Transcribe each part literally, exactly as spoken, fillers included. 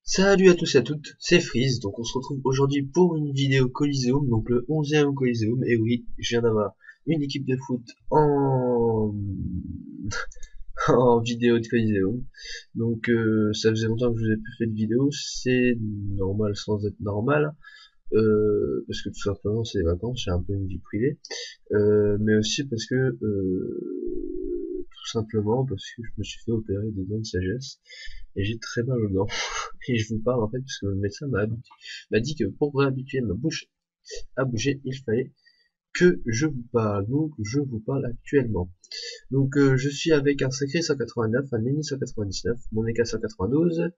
Salut à tous et à toutes, c'est Freeze, donc on se retrouve aujourd'hui pour une vidéo Coliseum, donc le onzième Coliseum, et oui, je viens d'avoir une équipe de foot en, en vidéo de Coliseum, donc euh, ça faisait longtemps que je vous ai plus fait de vidéo, c'est normal sans être normal, euh, parce que tout simplement c'est les vacances, j'ai un peu une vie privée, euh, mais aussi parce que, euh, tout simplement parce que je me suis fait opérer des dents de sagesse, et j'ai très mal aux dents. Et je vous parle en fait parce que le médecin m'a m'a dit que pour réhabituer ma bouche à bouger, il fallait que je vous parle. Donc je vous parle actuellement. Donc euh, je suis avec un sacré cent quatre-vingt-neuf, un Nenny cent quatre-vingt-dix-neuf, mon E K cent quatre-vingt-douze,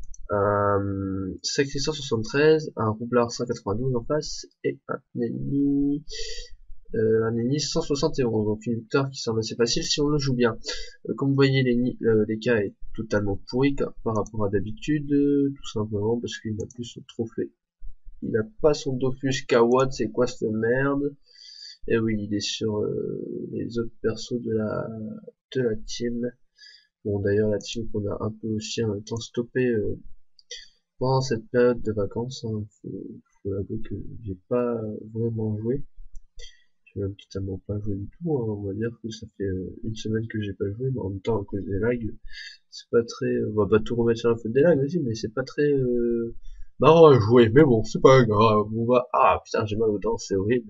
un sacré cent soixante-treize, un roublard cent quatre-vingt-douze en face et un Nenny euh, un Nenny cent soixante et onze. Donc une victoire qui semble assez facile si on le joue bien. Euh, comme vous voyez, l'E K est totalement pourri par rapport à d'habitude, euh, tout simplement parce qu'il n'a plus son trophée. Il a pas son Dofus Kawad, c'est quoi cette merde? Et oui, il est sur euh, les autres persos de la de la team. Bon, d'ailleurs, la team qu'on a un peu aussi en même temps stoppé euh, pendant cette période de vacances. Hein. Faut, faut avouer que j'ai pas vraiment joué. J'ai même totalement pas joué du tout. Hein. On va dire que ça fait euh, une semaine que j'ai pas joué, mais en même temps à cause des lags, c'est pas très. On va pas tout remettre sur la faute des lags aussi, mais c'est pas très euh, marrant à jouer. Mais bon, c'est pas grave. On va. Ah putain, j'ai mal aux dents, c'est horrible.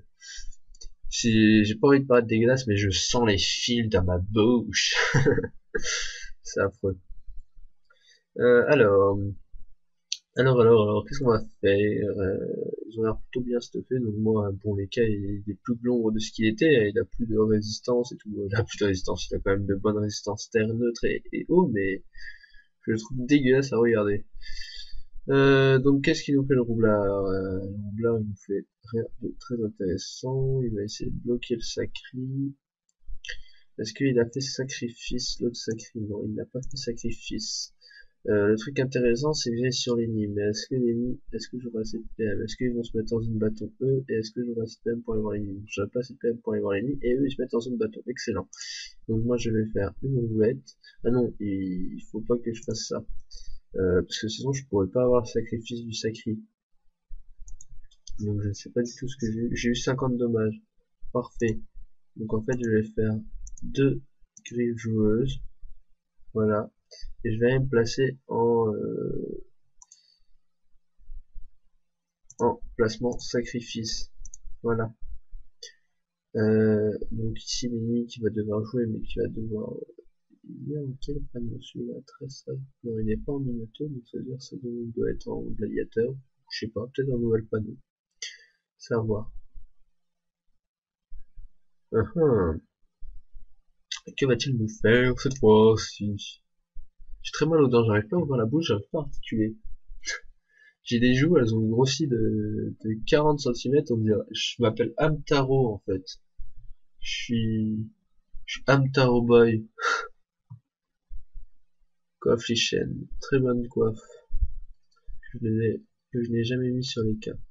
J'ai pas envie de paraître dégueulasse, mais je sens les fils dans ma bouche. C'est affreux. Euh, alors, alors, alors, alors, qu'est-ce qu'on va faire? euh, Ils ont l'air plutôt bien stuffés, donc moi, bon, les cas, il est plus blond de ce qu'il était, il a plus de résistance et tout, il a plus de résistance, il a quand même de bonnes résistances terre neutre et, et eau, mais je le trouve dégueulasse à regarder. Euh, donc qu'est-ce qu'il nous fait le roublard? euh, Le roublard, il nous fait rien de très intéressant, il va essayer de bloquer le sacri. Est-ce qu'il a fait sacrifice, l'autre sacri? Non, il n'a pas fait sacrifice. Euh, le truc intéressant, c'est que j'ai sur les nids, mais est-ce que les nids, est-ce que j'aurai assez de P M? Est-ce qu'ils vont se mettre dans une bâton eux, et est-ce que j'aurai assez de P M pour aller voir les nids? J'aurai pas assez de P M pour aller voir les nids, et eux ils se mettent dans une bâton, excellent. Donc moi je vais faire une roulette. Ah non, il faut pas que je fasse ça, euh, parce que sinon je pourrais pas avoir le sacrifice du sacri. Donc je ne sais pas du tout ce que j'ai eu. J'ai eu cinquante dommages, parfait. Donc en fait je vais faire deux griffes joueuses, voilà. Et je vais aller me placer en, euh, en placement sacrifice. Voilà. Euh, donc ici Lenny qui va devoir jouer mais qui va devoir... Il est en quel panneau celui-là? Très sage. Non, il n'est pas en Minato, donc ça veut dire que ça doit être en gladiateur. Je sais pas, peut-être un nouvel panneau. C'est à voir. Uh -huh. Que va-t-il nous faire cette fois-ci? J'ai très mal aux dents, j'arrive pas à ouvrir la bouche, j'arrive pas à articuler. J'ai des joues, elles ont grossi de, de quarante centimètres, on dirait. Je m'appelle Hamtaro en fait. Je suis, je suis Hamtaro Boy. Coiffe les chaînes. Très bonne coiffe. Que je n'ai jamais mis sur les cas.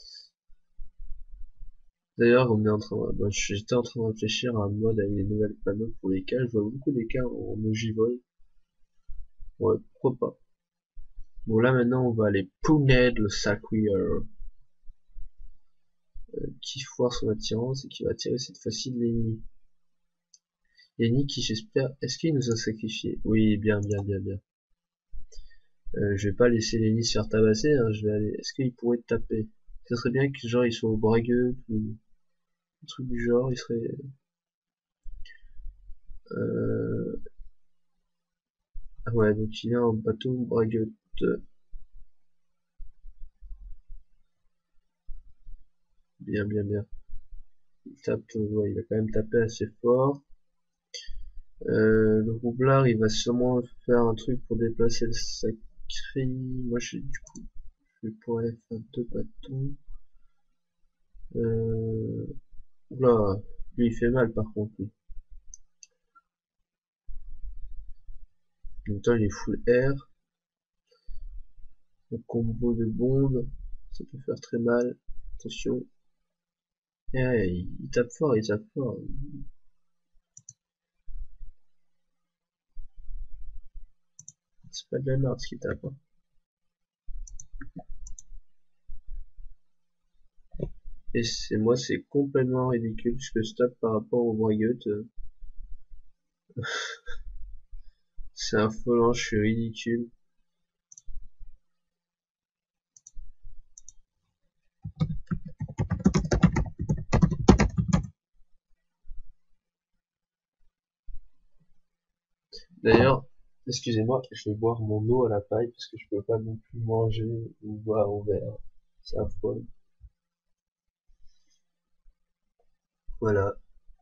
D'ailleurs, on est en train, ben, j'étais en train de réfléchir à un mode avec des nouvelles panneaux pour les cas. Je vois beaucoup des cas en ogival. Ouais, pourquoi pas. Bon, là maintenant, on va aller punaider le sacré euh, qui foire son attirance et qui va attirer cette fois-ci l'ennemi. L'ennemi qui, j'espère, est-ce qu'il nous a sacrifié? Oui, bien, bien, bien, bien. Euh, je vais pas laisser l'ennemi se faire tabasser, hein, je vais aller. Est-ce qu'il pourrait te taper? Ça serait bien que genre il soit au bragueux ou un truc du genre, il serait. Euh... Ah ouais, donc il est en bateau bragueux. Bien, bien, bien. Il tape, ouais, il a quand même tapé assez fort. Euh, le roublard, il va sûrement faire un truc pour déplacer le sacré. Moi, je, du coup, je pourrais faire deux bâtons. Euh, Oula, lui, il fait mal par contre. Lui. En même temps, il est full air. Le combo de bombes, ça peut faire très mal. Attention. Et ouais, il, il tape fort, il tape fort. C'est pas de la merde ce qu'il tape. Hein. Et c'est moi, c'est complètement ridicule ce que je tape par rapport au Boyot. C'est affolant, je suis ridicule. D'ailleurs, excusez-moi, je vais boire mon eau à la paille parce que je peux pas non plus manger ou boire au verre. C'est affreux. Voilà.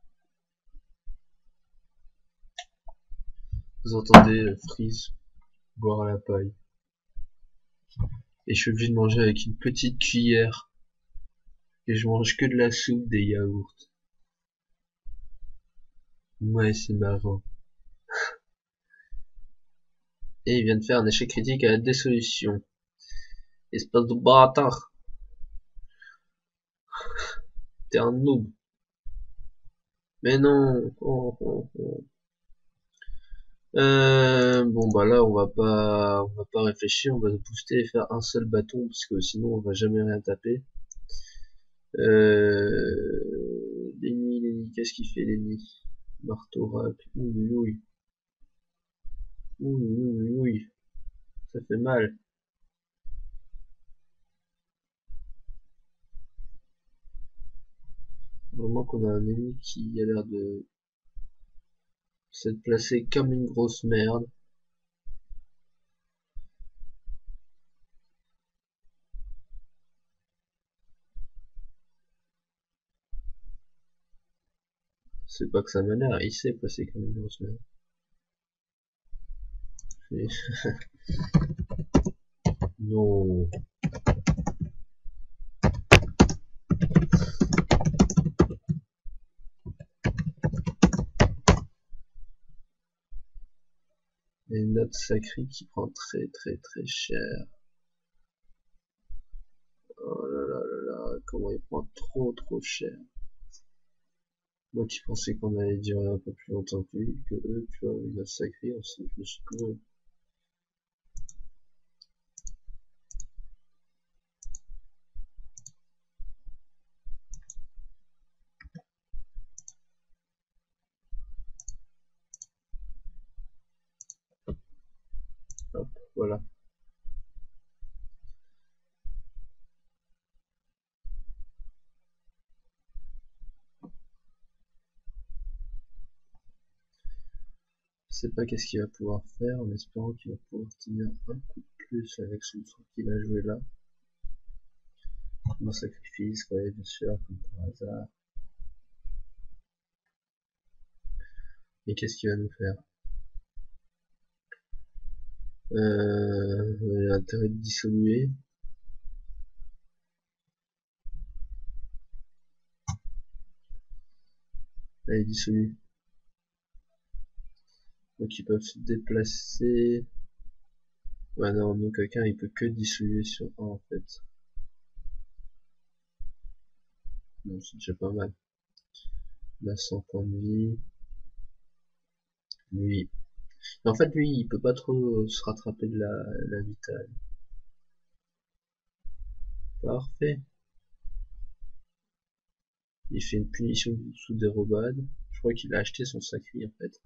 Vous entendez euh, Freeze boire à la paille. Et je suis obligé de manger avec une petite cuillère. Et je mange que de la soupe, des yaourts. Ouais, c'est marrant. Et il vient de faire un échec critique à la dissolution. Espèce de bâtard. T'es un noob. Mais non. Oh, oh, oh. Euh, bon bah là on va pas on va pas réfléchir, on va se booster et faire un seul bâton parce que sinon on va jamais rien taper. Euh, Lenny, Lenny, qu'est-ce qu'il fait Lenny? Marteau rap, ouïe ouïe ouïe ouïe ouïe, ça fait mal. Vraiment qu'on a un ennemi qui a l'air de s'être placé comme une grosse merde. C'est pas que ça m'énerve, il s'est placé comme une grosse merde. Non. Et une note sacrée qui prend très très très cher. Oh là là là là, comment il prend trop trop cher. Moi qui pensais qu'on allait durer un peu plus longtemps que lui, que eux, tu vois, une note sacrée, on s'est, je me suis couru. Hop, voilà. Je sais pas qu'est-ce qu'il va pouvoir faire, en espérant qu'il va pouvoir tenir un coup de plus avec son truc qu'il a joué là. Mon sacrifice, ouais, bien sûr, comme par hasard. Et qu'est-ce qu'il va nous faire? Euh, il a intérêt de dissoluer. Allez, dissolue. Donc ils peuvent se déplacer. Ouais, non, nous, quelqu'un, il peut que dissoluer sur un, en fait. Bon, c'est déjà pas mal. Il a cent points de vie. Lui. Mais en fait, lui, il peut pas trop se rattraper de la, la vitale. Parfait. Il fait une punition sous dérobade. Je crois qu'il a acheté son sacri, en fait.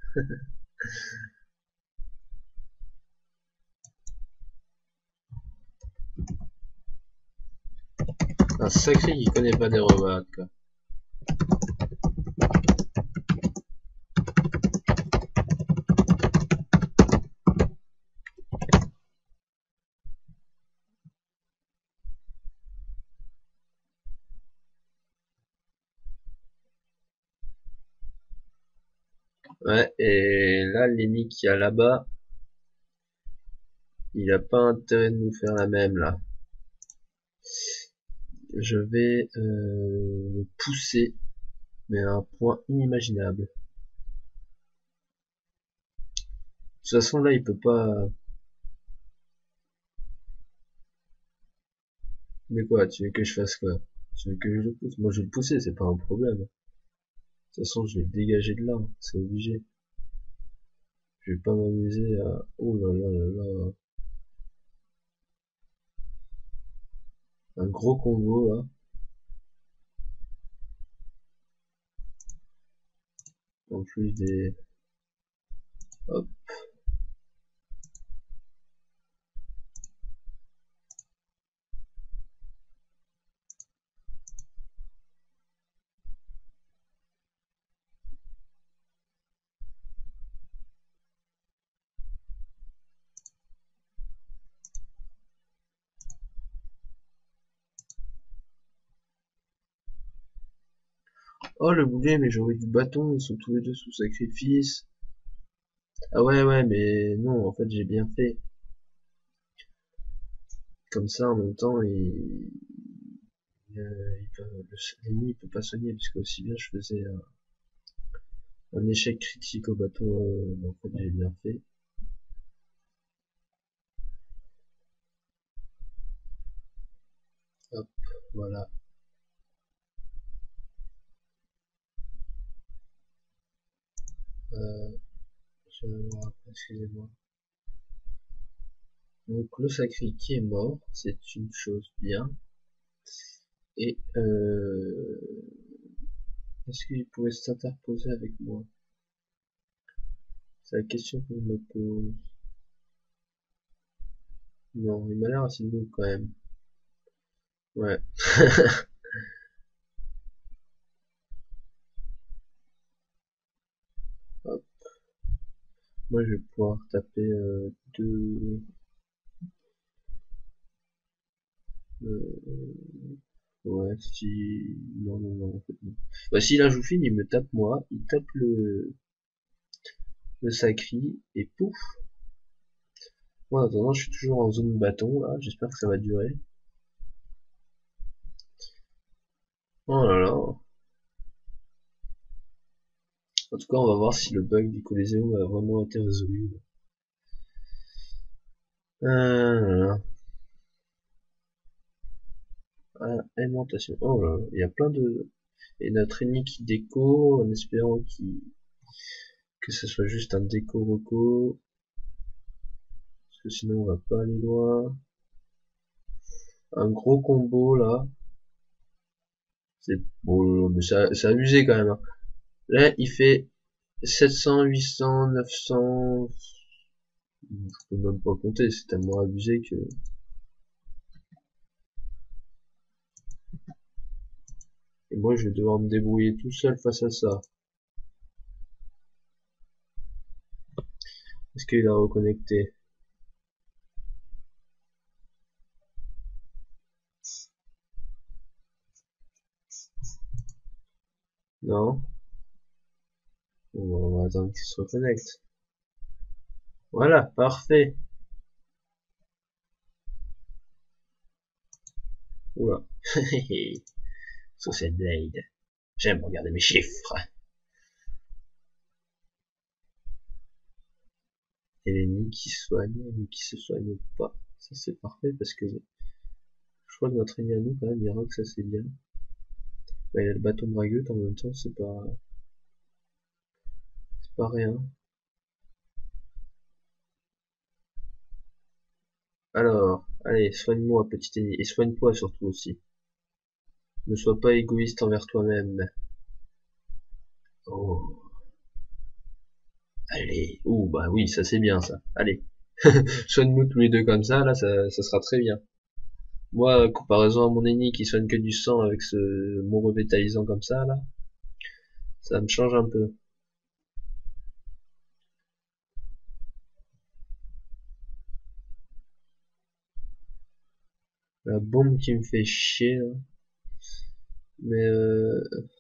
Un sacri qui connaît pas dérobade, quoi. Ouais, et là, l'ennemi qui a là-bas, il a pas intérêt de nous faire la même, là. Je vais euh, le pousser, mais à un point inimaginable. De toute façon, là, il peut pas... Mais quoi, tu veux que je fasse quoi? Tu veux que je le pousse? Moi, je vais le pousser, c'est pas un problème. De toute façon, je vais le dégager de là, c'est obligé. Je vais pas m'amuser à... Oh là là là là... Un gros combo là. En plus des... Hop. Oh le boulet, mais j'aurais du bâton, ils sont tous les deux sous sacrifice. Ah ouais ouais mais non, en fait j'ai bien fait. Comme ça en même temps il, euh, il peut, l'ennemi il peut pas soigner parce que aussi bien je faisais un, un échec critique au bâton, euh, en fait j'ai bien fait. Hop, voilà. Euh, je me rappelle, excusez-moi. Donc le sacré qui est mort, c'est une chose bien. Et euh, est-ce qu'il pourrait s'interposer avec moi? C'est la question que je me pose. Non, il m'a l'air assez beau quand même. Ouais. Hop. Moi je vais pouvoir taper euh, deux... Euh, ouais, si... Non, non, non, en fait non. Bah si là je vous file, il me tape moi, il tape le, le sacré, et pouf. Moi en attendant, je suis toujours en zone bâton là, j'espère que ça va durer. Oh là là. En tout cas, on va voir si le bug du Coliseum a vraiment été résolu. Ah, ah, alimentation. Oh là là, il y a plein de... Et notre ennemi qui déco, en espérant qu'il que ce soit juste un déco reco. Parce que sinon on va pas aller loin. Un gros combo là. C'est bon, mais c'est abusé quand même. Hein. Là, il fait sept cents, huit cents, neuf cents. Je peux même pas compter, c'est tellement abusé que... Et moi, je vais devoir me débrouiller tout seul face à ça. Est-ce qu'il a reconnecté? Non? Bon, on va attendre qu'il se reconnecte. Voilà, parfait. Oula. Social Blade. J'aime regarder mes chiffres. Et l'ennemi qui soigne, mais qui se soigne pas. Ça c'est parfait parce que je crois que notre ennemi à nous quand même, il rock, ça c'est bien. Bah, il a le bâton bragueux en même temps, c'est pas... C'est pas rien. Alors, allez, soigne-moi petit ennemi. Et soigne-toi surtout aussi. Ne sois pas égoïste envers toi-même. Oh, allez. Ouh, bah oui, ça c'est bien ça. Allez. Soigne-nous tous les deux comme ça, là, ça, ça sera très bien. Moi, comparaison à mon ennemi qui soigne que du sang avec ce mot revitalisant comme ça, là, ça me change un peu. La bombe qui me fait chier, là. Mais euh,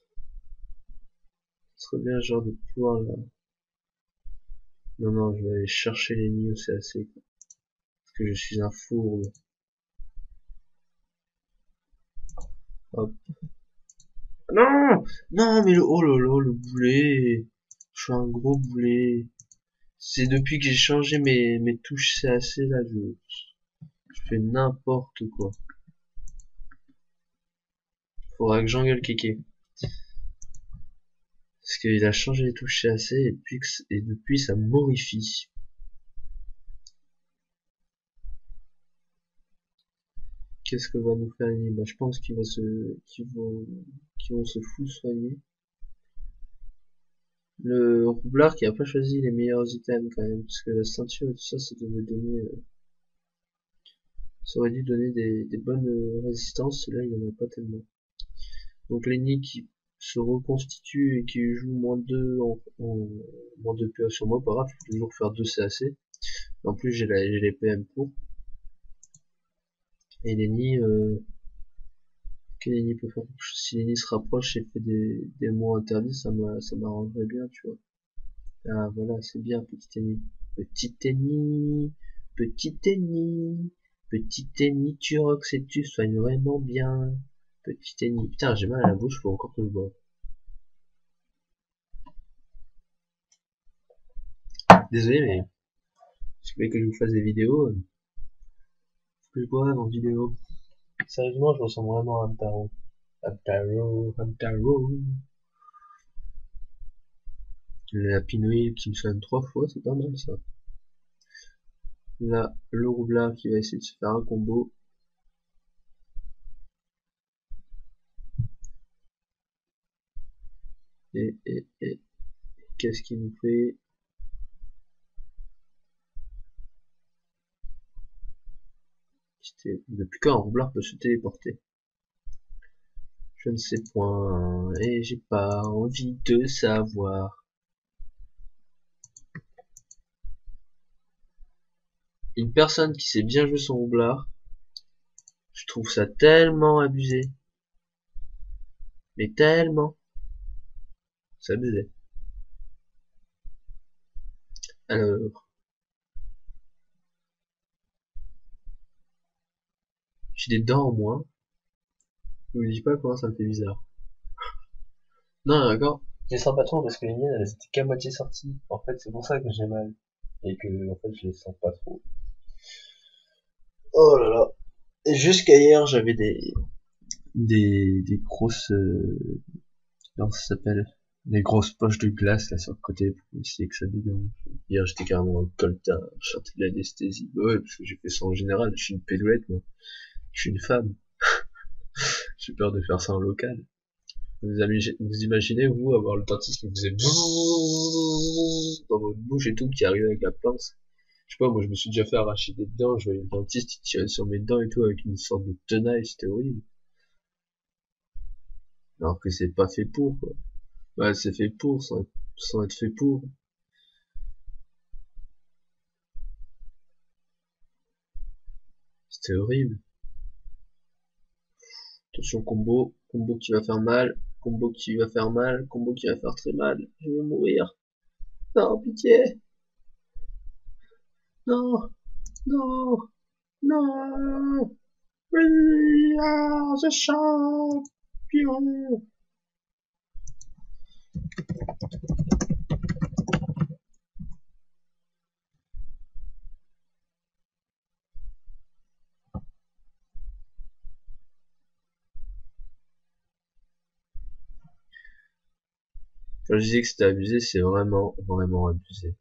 ce serait bien genre de pouvoir là. Non, non, je vais aller chercher l'ennemi où c'est assez. Quoi. Parce que je suis un fourbe. Hop. Non! Non, mais le, oh là là, le boulet. Je suis un gros boulet. C'est depuis que j'ai changé mes, mes touches C A C là, je, je fais n'importe quoi. Faudra que j'engueule Kéké. Parce qu'il a changé les touches C A C et, puis que, et depuis ça m'horrifie. qu'est-ce que va nous faire Lenny? Bah, je pense qu'il va se, qu'ils vont, qu'ils vont se full soigner. Le roublard qui a pas choisi les meilleurs items quand même, parce que la ceinture et tout ça, ça devait donner, euh, ça aurait dû donner des, des bonnes euh, résistances, et là il en a pas tellement. Donc Lenny qui se reconstitue et qui joue moins deux en, en moins deux P A sur moi, pas grave, je peux toujours faire deux C A C. En plus j'ai les P M pour. Et Lenny, euh, que Lenny peut faire, si Lenny se rapproche et fait des, des mots interdits, ça m'arrangerait bien, tu vois. Ah voilà, c'est bien, petit Lenny. Petit Lenny, petit Lenny, petit Lenny, tu rock, et tu soignes vraiment bien. Petit Lenny. Putain, j'ai mal à la bouche, faut encore que je boive. Désolé, mais si vous voulez que je vous fasse des vidéos, euh, faut que je boive en vidéo. Sérieusement, je ressemble vraiment à un tarot. Un tarot, un tarot. La pinoïde qui me sonne trois fois, c'est pas mal ça. Là, le roublard qui va essayer de se faire un combo. Et, et, et, qu'est-ce qu'il nous fait? Depuis quand un roublard peut se téléporter? Je ne sais point, et j'ai pas envie de savoir. Une personne qui sait bien jouer son roublard, je trouve ça tellement abusé. Mais tellement. C'est abusé. Alors. J'ai des dents en moins. Je vous dis pas comment ça me fait bizarre. Non, d'accord. Je les sens pas trop parce que les miennes, elles étaient qu'à moitié sorties. En fait, c'est pour ça que j'ai mal. Et que, en fait, je les sens pas trop. Oh là là. Et jusqu'à hier, j'avais des, des, des grosses, euh, comment ça s'appelle? Des grosses poches de glace, là, sur le côté, pour essayer que ça dégonfle. Hier, j'étais carrément en colta, je sortais de l'anesthésie. Bah ouais, parce que j'ai fait ça en général. Je suis une pédouette, moi. Je suis une femme. J'ai peur de faire ça en local. Vous, vous imaginez, vous, avoir le dentiste qui vous faisait dans votre bouche et tout, qui arrivait avec la pince. Je sais pas, moi je me suis déjà fait arracher des dents, je voyais le dentiste, il tirait sur mes dents et tout avec une sorte de tenaille, c'était horrible. Alors que c'est pas fait pour, quoi. Bah, c'est fait pour, sans être, sans être fait pour. C'était horrible. Attention, combo, combo qui va faire mal, combo qui va faire mal, combo qui va faire très mal. Je vais mourir. Non, pitié. Non, non, non. We are the champions. Quand je disais que c'était abusé, c'est vraiment, vraiment abusé.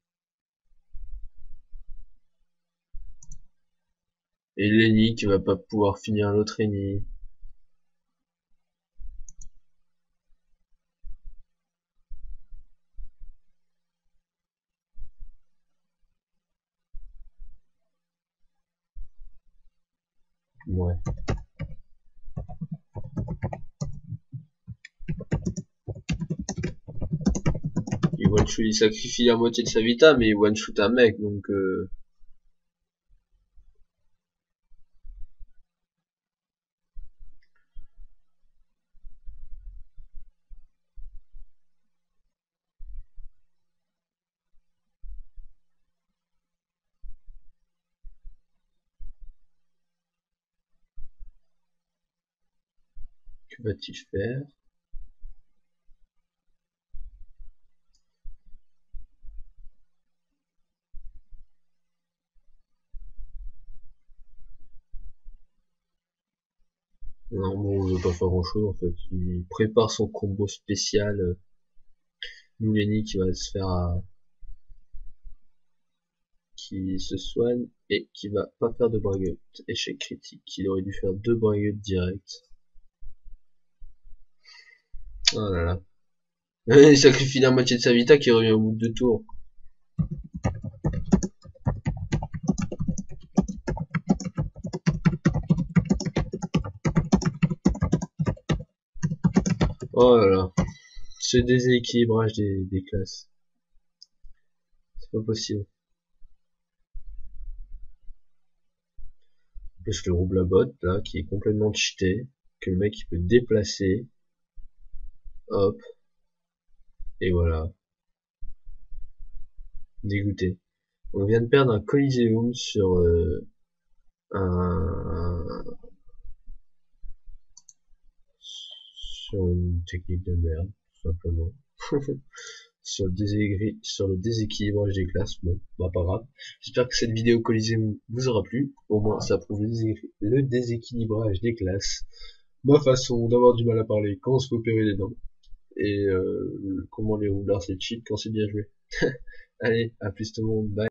Et Lenny qui va pas pouvoir finir l'autre Lenny. Ouais. Il one shoot, il sacrifie la moitié de sa vita, mais il one shoot un mec, donc euh... que va-t-il faire? Non, bon, il veut pas faire grand chose en fait. Il prépare son combo spécial. Euh, nous Lenny qui va se faire à... qui se soigne et qui va pas faire de bragueute. Échec critique. Il aurait dû faire deux braguettes directes. Oh là là. Il sacrifie la moitié de sa vita qui revient au bout de deux tours. Oh là là. Ce déséquilibrage des, des classes. C'est pas possible. Je le roule la botte là qui est complètement cheaté. Que le mec il peut déplacer. Hop. Et voilà. Dégoûté. On vient de perdre un Coliseum sur euh, un sur une technique de merde, tout simplement. sur, le déségri... sur le déséquilibrage des classes, bon, bah pas grave. J'espère que cette vidéo Coliseum vous aura plu. Au moins ça prouve le, désé... le déséquilibrage des classes. Ma façon d'avoir du mal à parler quand on se fait opérer les dents. Et euh, comment les rouleurs c'est cheat quand c'est bien joué. Allez, à plus tout le monde, bye.